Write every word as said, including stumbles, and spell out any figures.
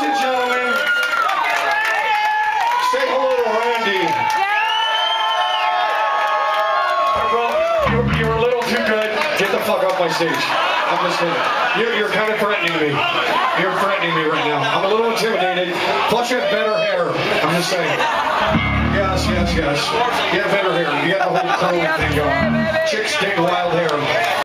and gentlemen, say hello to Randy. Bro, you're, you're a little too good. Get the fuck off my stage. I'm just kidding. You're, you're kind of threatening me. You're threatening me right now. I'm a little intimidated. Plus, you have better hair. I'm just saying. Yes, yes, yes. You have better hair. You got the whole curly thing going. Chicks dig wild hair.